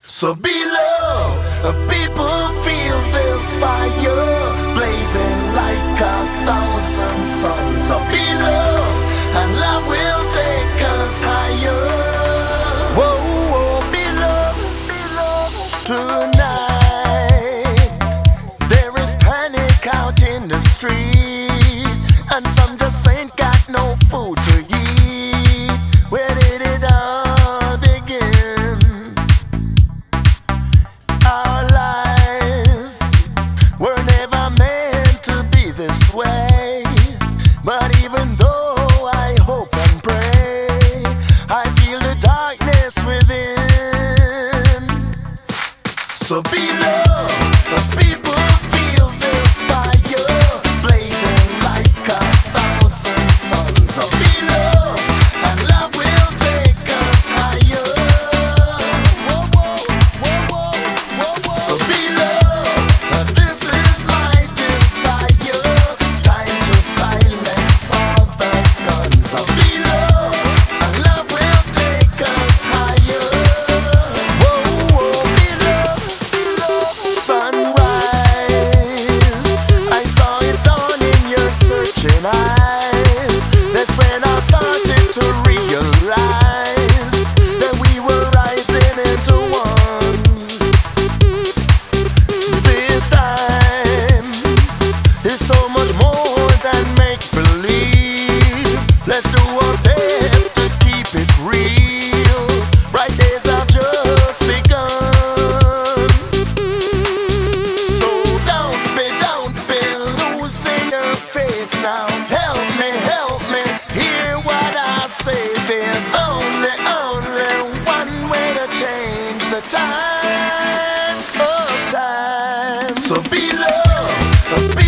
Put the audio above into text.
So be love, people feel this fire blazing like 1,000 suns. So be love, and love will take us higher. Whoa, whoa, be love, tonight. There is panic out in the street, and some just ain't got no food to eat. Where did it all begin? Our lives were never meant to be this way. But even though I hope and pray, I feel the darkness within. So be love, people feel this fire blazing like 1,000 suns. So be love, and love will take us higher. Whoa, whoa, whoa, whoa, whoa, whoa. So be love, this is my desire. Time to silence all the guns. So be love, and love will take us higher. Whoa, whoa, be love, sunrise. I saw it dawn in your searching eyes. That's when I started to realize that we were rising into one. This time is so much more than make believe. Let's do our best to keep it real. Bright days have just begun. So don't be losing your faith now. Help me, hear what I say. There's only one way to change the tide of time. So be love,